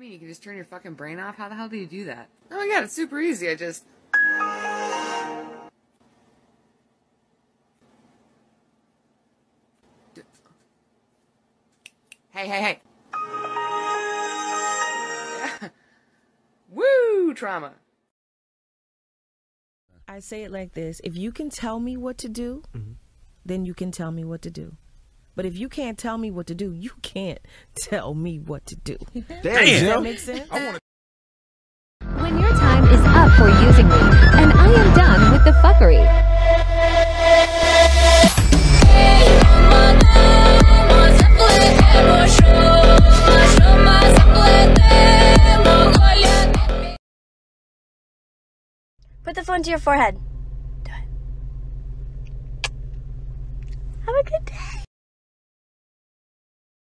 You can just turn your fucking brain off? How the hell do you do that? Oh my god, it's super easy. I just... Hey, hey, hey. Yeah. Woo! Trauma. I say it like this. If you can tell me what to do, then you can tell me what to do. But if you can't tell me what to do, you can't tell me what to do. Damn, Does that make sense? When your time is up for using me, and I am done with the fuckery. Put the phone to your forehead. Do it. Have a good day.